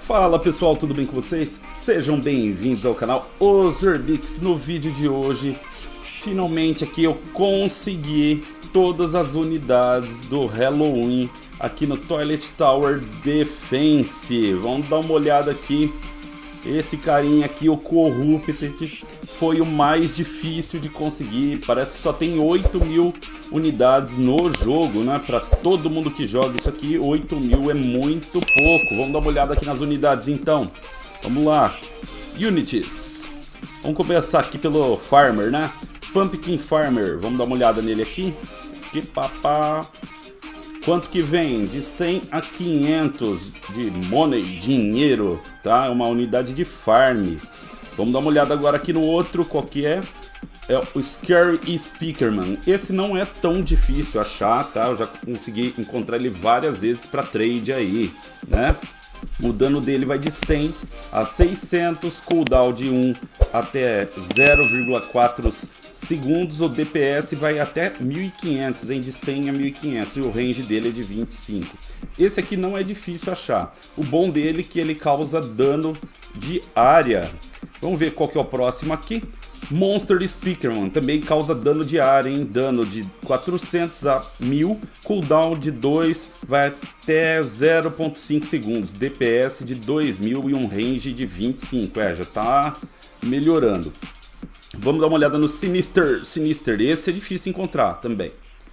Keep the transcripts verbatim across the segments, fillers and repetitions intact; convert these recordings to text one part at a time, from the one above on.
Fala pessoal, tudo bem com vocês? Sejam bem-vindos ao canal Ozorbeaks. No vídeo de hoje, finalmente aqui eu consegui todas as unidades do Halloween aqui no Toilet Tower Defense. Vamos dar uma olhada aqui. Esse carinha aqui, o Corrupted, foi o mais difícil de conseguir. Parece que só tem oito mil unidades no jogo, né? Para todo mundo que joga isso aqui, oito mil é muito pouco. Vamos dar uma olhada aqui nas unidades então. Vamos lá. Unities. Vamos começar aqui pelo Farmer, né? Pumpkin Farmer. Vamos dar uma olhada nele aqui. Que papá. Quanto que vem? De cem a quinhentos de money, dinheiro, tá? É uma unidade de farm. Vamos dar uma olhada agora aqui no outro, qual que é? É o Scary Speakerman. Esse não é tão difícil achar, tá? Eu já consegui encontrar ele várias vezes para trade aí, né? O dano dele vai de cem a seiscentos, cooldown de um até zero vírgula quatro segundos, o D P S vai até mil e quinhentos, hein? De cem a mil e quinhentos, e o range dele é de vinte e cinco. Esse aqui não é difícil achar. O bom dele é que ele causa dano de área. Vamos ver qual que é o próximo aqui. Monster Speakerman, também causa dano de área, hein? Dano de quatrocentos a mil, cooldown de dois, vai até zero vírgula cinco segundos, D P S de dois mil e um range de vinte e cinco. É, já tá melhorando. Vamos dar uma olhada no Sinister. Sinister, esse é difícil encontrar também.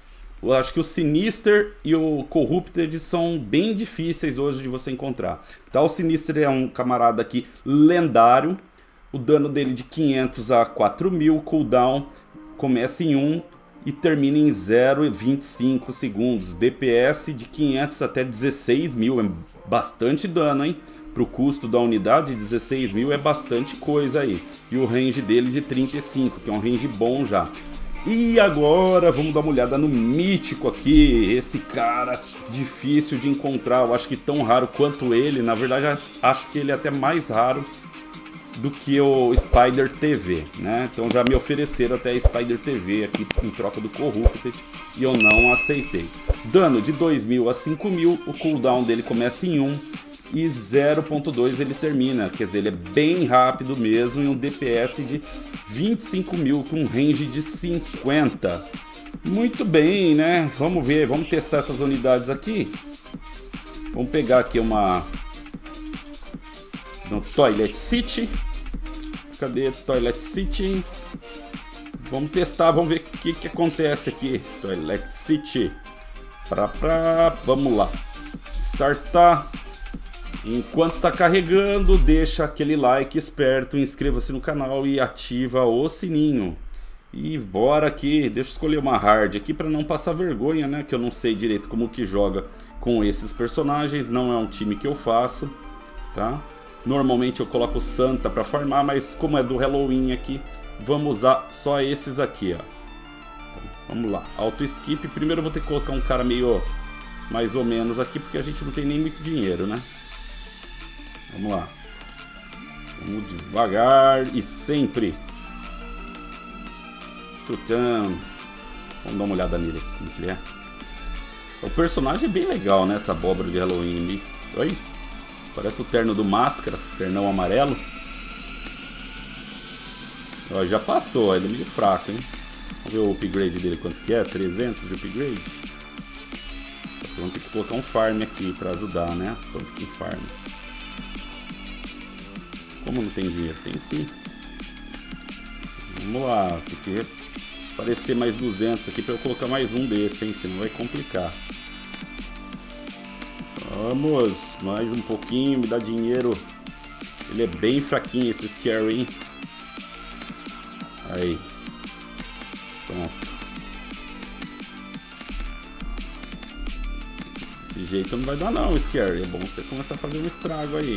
Eu acho que o Sinister e o Corrupted são bem difíceis hoje de você encontrar. Tá, o Sinister é um camarada aqui lendário. O dano dele de quinhentos a quatro mil, cooldown começa em um e termina em zero vírgula vinte e cinco segundos. D P S de quinhentos até dezesseis mil, é bastante dano, hein? Para o custo da unidade, dezesseis mil é bastante coisa aí. E o range dele de trinta e cinco, que é um range bom já. E agora vamos dar uma olhada no mítico aqui. Esse cara difícil de encontrar, eu acho que tão raro quanto ele. Na verdade, acho que ele é até mais raro do que o Spider T V, né? Então já me ofereceram até a Spider T V aqui em troca do Corrupted e eu não aceitei. Dano de dois mil a cinco mil, o cooldown dele começa em um e zero vírgula dois ele termina, quer dizer, ele é bem rápido mesmo e um D P S de vinte e cinco mil com um range de cinquenta. Muito bem, né? Vamos ver, vamos testar essas unidades aqui. Vamos pegar aqui uma no Toilet City. Cadê Toilet City? Vamos testar, vamos ver o que, que acontece aqui. Toilet City. Pra, pra, vamos lá. Startar. Enquanto tá carregando, deixa aquele like esperto, inscreva-se no canal e ativa o sininho. E bora aqui, deixa eu escolher uma hard aqui para não passar vergonha, né? Que eu não sei direito como que joga com esses personagens, não é um time que eu faço, tá? Normalmente eu coloco Santa para farmar, mas como é do Halloween aqui, vamos usar só esses aqui, ó. Vamos lá, auto skip. Primeiro eu vou ter que colocar um cara meio mais ou menos aqui, porque a gente não tem nem muito dinheiro, né? Vamos lá. Vamos devagar e sempre. Tutã. Vamos dar uma olhada nele aqui, como que ele é. O personagem é bem legal, né? Essa abóbora de Halloween. Oi? Parece o terno do Máscara, ternão amarelo. Ó, já passou, ele é meio fraco, hein? Vamos ver o upgrade dele, quanto que é? trezentos de upgrade. Vamos ter que colocar um farm aqui pra ajudar, né? Pumpkin farm. Como não tem dinheiro? Tem sim. Vamos lá, tem que aparecer mais duzentos aqui pra eu colocar mais um desse, hein? Senão vai complicar. Vamos, mais um pouquinho, me dá dinheiro. Ele é bem fraquinho esse Scary, hein? Aí. Pronto. Desse jeito não vai dar não, Scary. É bom você começar a fazer um estrago aí.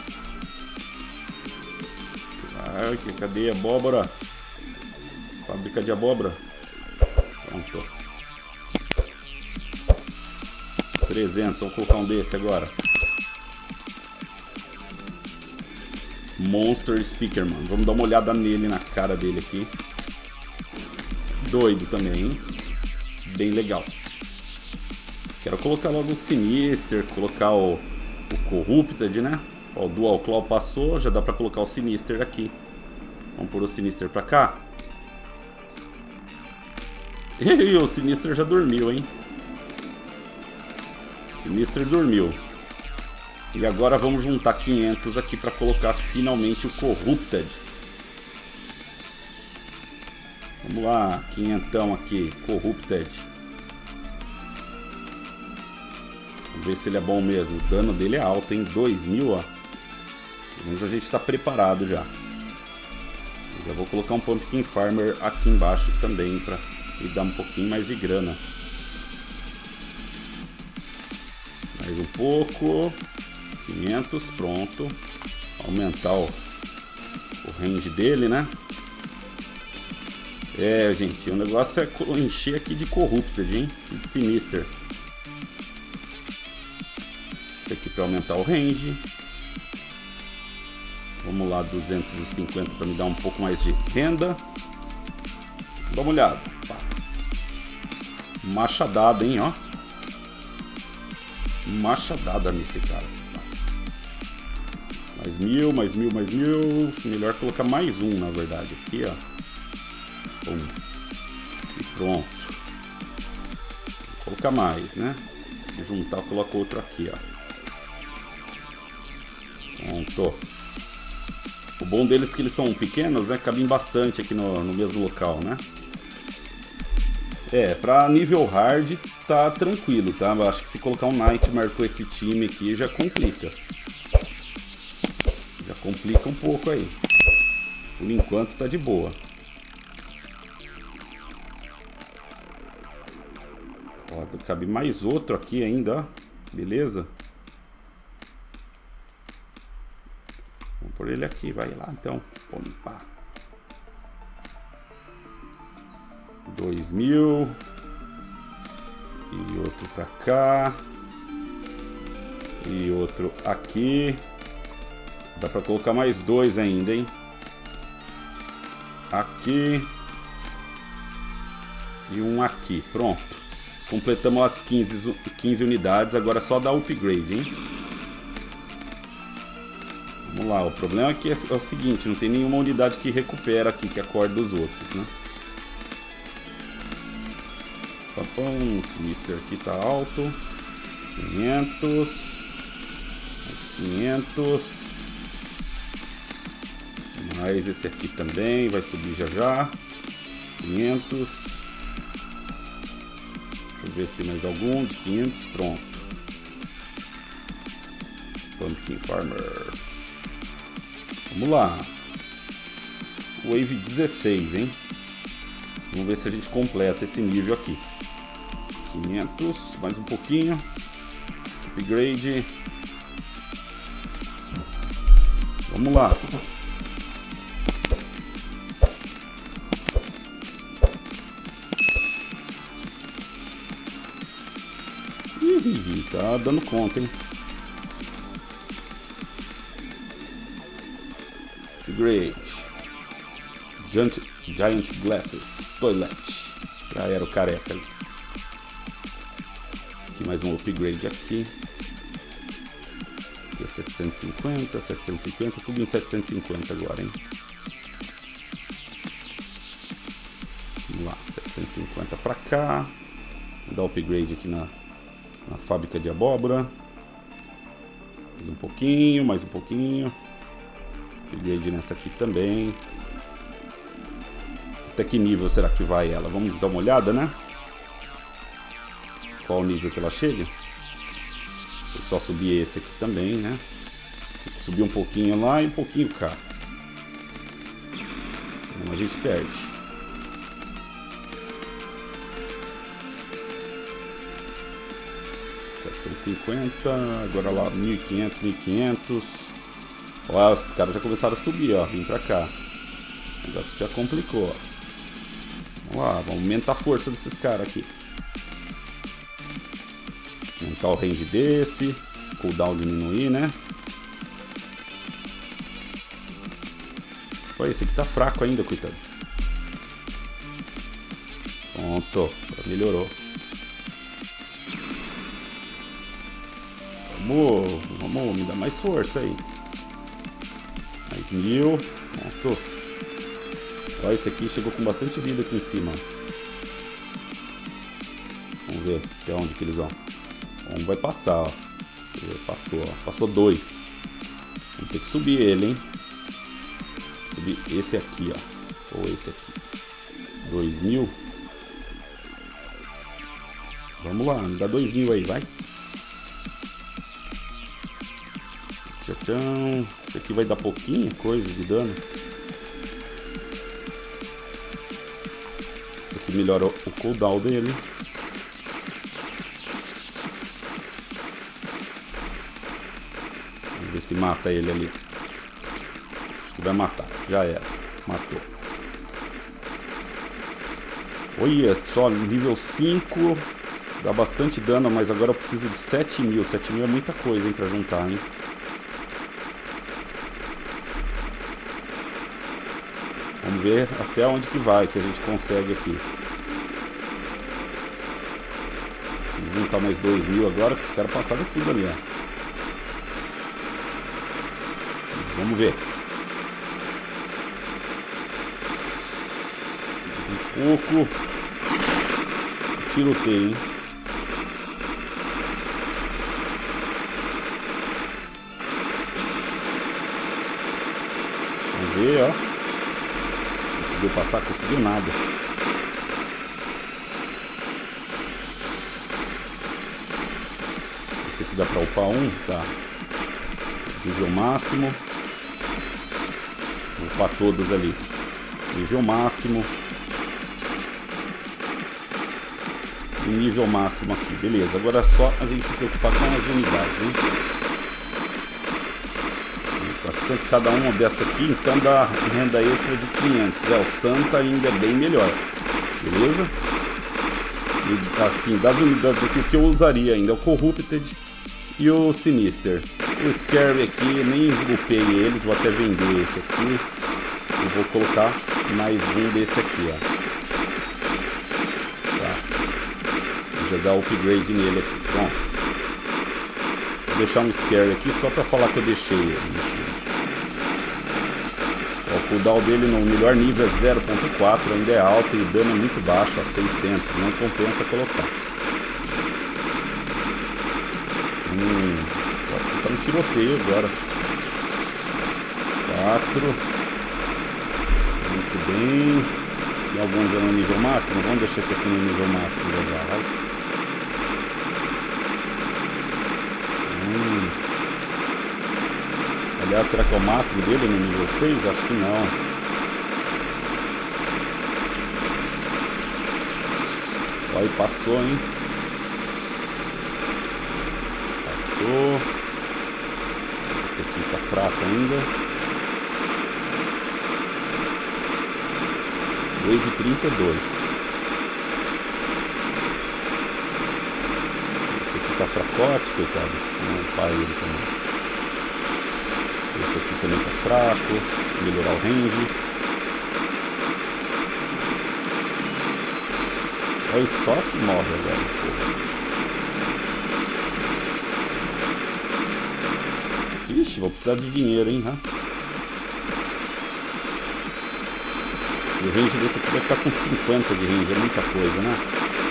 Ai, que cadê a abóbora? Fábrica de abóbora. Pronto. trezentos, vamos colocar um desse agora. Monster Speakerman. Vamos dar uma olhada nele, na cara dele aqui. Doido também, hein? Bem legal. Quero colocar logo o Sinister, colocar o, o Corrupted, né? Ó, o Dual Claw passou, já dá pra colocar o Sinister aqui. Vamos pôr o Sinister pra cá. E o Sinister já dormiu, hein? O Sinister dormiu. E agora vamos juntar quinhentos aqui pra colocar finalmente o Corrupted. Vamos lá, quinhentão aqui, Corrupted. Vamos ver se ele é bom mesmo. O dano dele é alto, hein? dois mil, ó. Mas a gente tá preparado já. Eu já vou colocar um Pumpkin Farmer aqui embaixo também pra ele dar um pouquinho mais de grana. Mais um pouco. quinhentos, pronto. Aumentar o, o range dele, né? É, gente, o negócio é encher aqui de Corrupted, hein? E de Sinister. Isso aqui para aumentar o range. Vamos lá, duzentos e cinquenta para me dar um pouco mais de renda. Dá uma olhada. Machadada, hein, ó. Machadada nesse cara. Mais mil, mais mil, mais mil. Melhor colocar mais um, na verdade. Aqui, ó. Pum. E pronto. Vou colocar mais, né? Se juntar, eu coloco outro aqui, ó. Pronto. O bom deles é que eles são pequenos, né? Cabem bastante aqui no, no mesmo local, né? É, pra nível hard tá tranquilo, tá? Eu acho que se colocar um Nightmare com esse time aqui já complica. Já complica um pouco aí. Por enquanto tá de boa. Ó, cabe mais outro aqui ainda, ó. Beleza? Vamos por ele aqui, vai lá então. Opa. dois mil. E outro pra cá. E outro aqui. Dá pra colocar mais dois ainda, hein? Aqui. E um aqui, pronto. Completamos as quinze, quinze unidades, agora é só dar upgrade, hein? Vamos lá, o problema aqui é, é o seguinte, não tem nenhuma unidade que recupera aqui, que acorda os outros, né? Papão, o Sinister aqui tá alto. quinhentos. Mais quinhentos. Mais esse aqui também, vai subir já já. quinhentos. Deixa eu ver se tem mais algum. De quinhentos, pronto. Pumpkin Farmer. Vamos lá. Wave dezesseis, hein? Vamos ver se a gente completa esse nível aqui. quinhentos, mais um pouquinho. Upgrade. Vamos lá. Ih, tá dando conta, hein? Upgrade. Giant, Giant Glasses. Toilet. Já era o careca ali. Aqui mais um upgrade aqui. Aqui é setecentos e cinquenta, setecentos e cinquenta, tudo em setecentos e cinquenta agora, hein? Vamos lá, setecentos e cinquenta pra cá. Vou dar upgrade aqui na, na fábrica de abóbora. Mais um pouquinho, mais um pouquinho. Upgrade nessa aqui também. Até que nível será que vai ela? Vamos dar uma olhada, né? Qual o nível que ela chega? Vou só subir esse aqui também, né? Tem que subir um pouquinho lá e um pouquinho cá. Então a gente perde. setecentos e cinquenta, agora lá mil e quinhentos, mil e quinhentos. Ó, os caras já começaram a subir, ó. Vem pra cá. O negócio já complicou, ó. Vamos lá, vamos aumentar a força desses caras aqui. Aumentar o range desse. Cooldown diminuir, né? Olha, esse aqui tá fraco ainda, coitado. Pronto, melhorou. Vamos, vamos, me dá mais força aí. mil. Pronto. Olha, esse aqui chegou com bastante vida aqui em cima. Vamos ver até onde que eles vão. Um vai passar, ó. Passou, ó. Passou dois. Vamos ter que subir ele, hein? Subir esse aqui, ó. Ou esse aqui. Dois mil. Vamos lá, me dá dois mil aí, vai. Tchau, tchau. Esse aqui vai dar pouquinha coisa de dano. Esse aqui melhora o cooldown dele. Vamos ver se mata ele ali. Acho que vai matar. Já era. Matou. Olha só, nível cinco. Dá bastante dano, mas agora eu preciso de sete mil. sete mil é muita coisa, hein, pra juntar, hein. Vamos ver até onde que vai, que a gente consegue aqui. Vou juntar mais dois mil agora, porque os caras passaram tudo ali, ó. Vamos ver. Um pouco. Tiroteio, hein. Vamos ver, ó. Conseguiu passar, conseguiu nada. Esse aqui dá pra upar um, tá. Nível máximo. Vou upar todos ali. Nível máximo. E nível máximo aqui. Beleza, agora é só a gente se preocupar com as unidades, hein? quatrocentos cada uma dessa aqui, então dá renda extra de quinhentos. É, o Santa ainda é bem melhor. Beleza? E, assim, das unidades aqui, o que eu usaria ainda é o Corrupted e o Sinister. O Scary aqui, nem upei eles, vou até vender esse aqui. E vou colocar mais um desse aqui, ó. Tá. Vou já dar upgrade nele aqui. Pronto. Vou deixar um Scary aqui só pra falar que eu deixei ele. O cooldown dele no melhor nível é zero ponto quatro, ainda é alto e o dano é muito baixo, a seiscentos, não compensa colocar. Hum, tá no tiroteio agora. quatro. Muito bem. Tem alguns já no nível máximo? Vamos deixar esse aqui no nível máximo já, vai. Hum. Aliás, será que é o máximo dele no nível seis? Acho que não. Aí passou, hein? Passou. Esse aqui tá fraco ainda. Wave trinta e dois. Esse aqui tá fracote, coitado. Vamos upar ele também. Esse aqui também tá fraco. Melhorar o range. Olha só que morre agora. Ixi, vou precisar de dinheiro, hein? E o range desse aqui vai ficar com cinquenta de range. É muita coisa, né?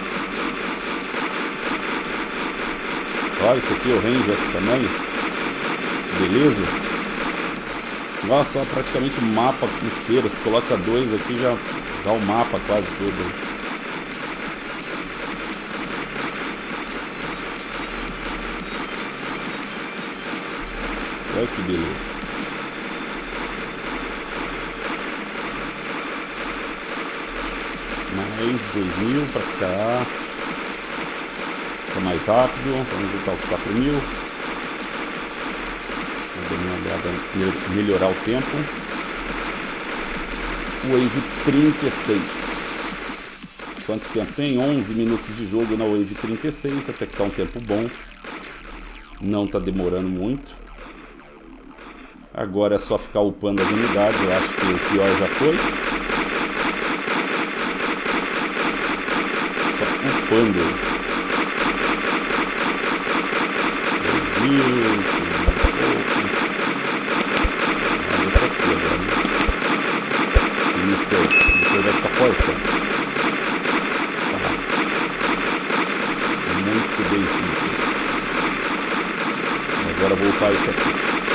Olha, esse aqui é o range aqui também. Beleza? Nossa, praticamente o mapa inteiro. Se coloca dois aqui, já dá o mapa quase todo. Olha que beleza. Mais dois mil pra cá. Fica mais rápido. Vamos juntar os quatro mil. Melhorar o tempo. Wave trinta e seis. Quanto tempo tem? onze minutos de jogo na Wave trinta e seis. Até que tá um tempo bom. Não tá demorando muito. Agora é só ficar upando as unidades. Eu acho que o pior já foi. Só upando. dois mil. Esse aqui, vai ficar forte. Tá. Muito bem simples. Agora vou upar esse aqui.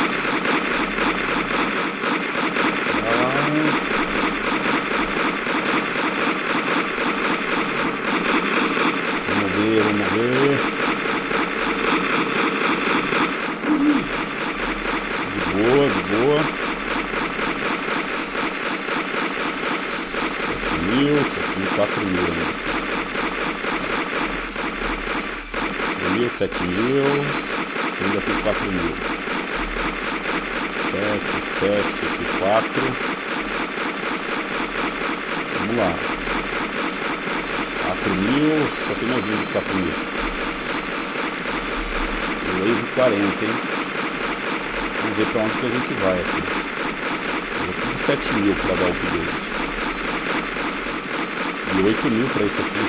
Vamos ver, vamos ver. De boa, de boa. sete mil, sete mil, quatro mil. sete mil, ainda tem quatro mil. sete, sete, aqui quatro. Vamos lá. quatro mil, só tem mais um de quatro mil. Wave quarenta, hein? Vamos ver pra onde que a gente vai aqui. Eu vou de sete mil para dar o upgrade. E oito mil para esse aqui.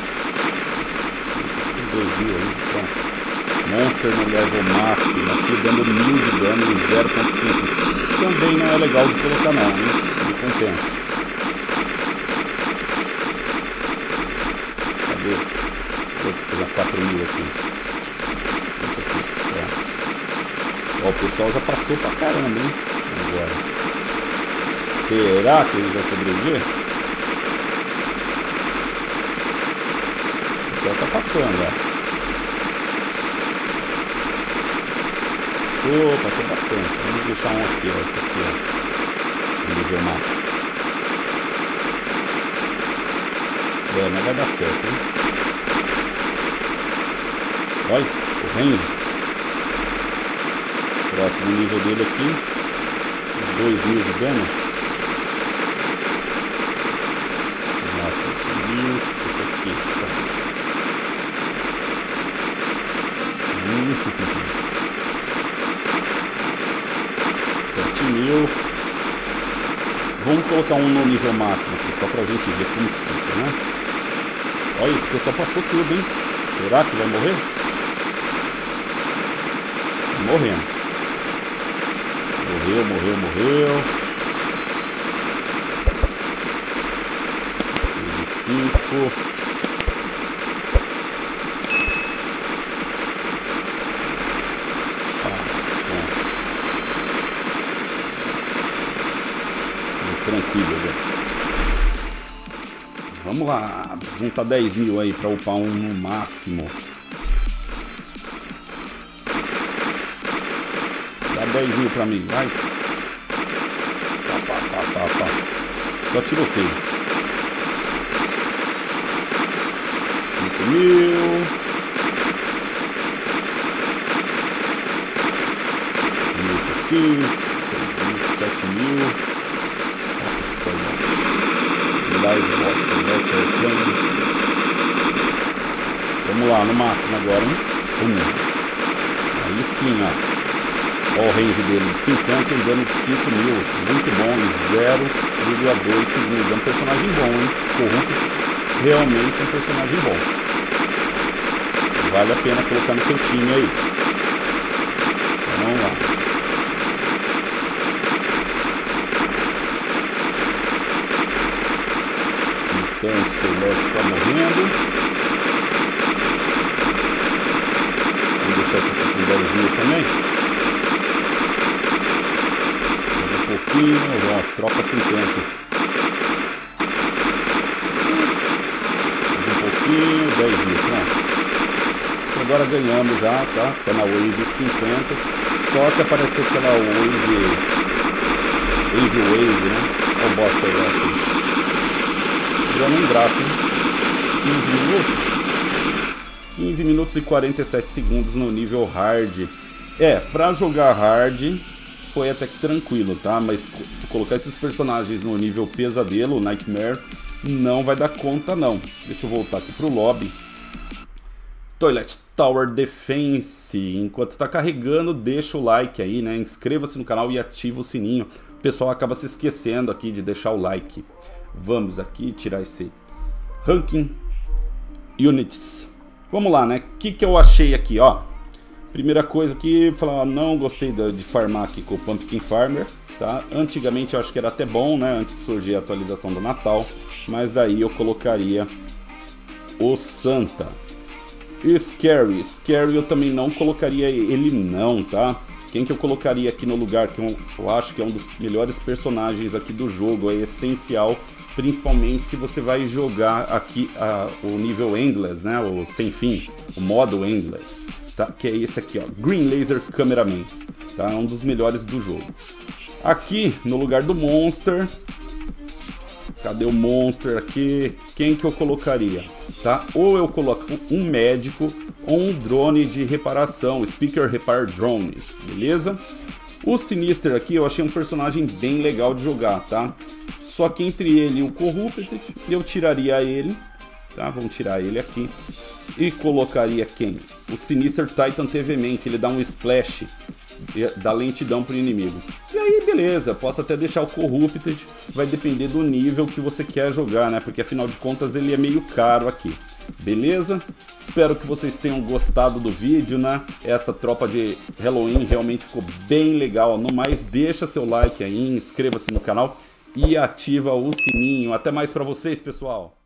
dois mil aí, pronto. Monster no level máximo, aqui dando mil de dano em zero ponto cinco. Também não é legal de colocar não, hein? Me compensa. Cadê? Vou pegar quatro mil aqui. Isso aqui, ó. Ó, o pessoal já passou pra caramba, hein? Agora. Será que ele vai sobreviver? O pessoal tá passando, ó. Oh, passou bastante. Vamos deixar um aqui, ó. Esse aqui, ó. No nível máximo. É, mas vai dar certo, hein? Olha, o range. Próximo nível dele aqui. dois mil de dano. Nossa, mil. Esse aqui. Tá. Muito pequeno. mil. Vamos colocar um no nível máximo aqui, só pra gente ver como fica, né? Olha, esse pessoal passou tudo, hein? Será que vai morrer? Morrendo. Morreu, morreu, morreu. cinco. Tranquilo, velho. Vamos lá, juntar dez mil aí pra upar um no máximo. Dá dez mil pra mim, vai. Pá, pá, pá, pá, pá. Só tiroteio. cinco mil. Mil pouquinhos. sete mil. Vamos lá, no máximo agora, hein? Um. Aí sim, ó. Ó o range dele de cinquenta e dano de cinco mil. Muito bom, em zero vírgula dois segundos. É um personagem bom, hein? Corrupto, realmente é um personagem bom. Vale a pena colocar no seu time aí. Então, vamos lá. Então, esse está morrendo. Vamos deixar esse aqui com dez mil também. Mais um pouquinho. Ó, troca cinquenta. Mais um pouquinho. dez mil. Pronto. Então agora ganhamos já, tá? Tá na wave cinquenta. Só se aparecer aquela wave. Wave wave, né? Olha o boss pegar aqui. Dando um braço, hein? quinze minutos. quinze minutos e quarenta e sete segundos no nível hard. É, pra jogar hard foi até que tranquilo, tá? Mas se colocar esses personagens no nível pesadelo, Nightmare, não vai dar conta não. Deixa eu voltar aqui pro lobby. Toilet Tower Defense. Enquanto tá carregando, deixa o like aí, né? Inscreva-se no canal e ativa o sininho. O pessoal acaba se esquecendo aqui de deixar o like. Vamos aqui tirar esse ranking units. Vamos lá, né? O que, que eu achei aqui, ó? Primeira coisa que falar, não gostei de, de farmar aqui com o Pumpkin Farmer. tá? Antigamente eu acho que era até bom, né? Antes de surgir a atualização do Natal, mas daí eu colocaria o Santa. Scary, Scary eu também não colocaria ele não, tá? Quem que eu colocaria aqui no lugar, que eu, eu acho que é um dos melhores personagens aqui do jogo, é essencial, principalmente se você vai jogar aqui a, o nível Endless, né? O sem fim, o modo Endless, tá? Que é esse aqui, ó, Green Laser Cameraman, tá? É um dos melhores do jogo. Aqui, no lugar do Monster, cadê o Monster aqui? Quem que eu colocaria? Tá? Ou eu coloco um médico ou um drone de reparação, Speaker Repair Drone, beleza? O Sinister aqui eu achei um personagem bem legal de jogar, tá? Só que entre ele e o Corrupted, eu tiraria ele, tá? Vamos tirar ele aqui. E colocaria quem? O Sinister Titan T V Man, que ele dá um splash, dá lentidão pro inimigo. E aí, beleza, posso até deixar o Corrupted, vai depender do nível que você quer jogar, né? Porque afinal de contas ele é meio caro aqui. Beleza? Espero que vocês tenham gostado do vídeo, né? Essa tropa de Halloween realmente ficou bem legal. No mais, deixa seu like aí, inscreva-se no canal e ativa o sininho. Até mais pra vocês, pessoal!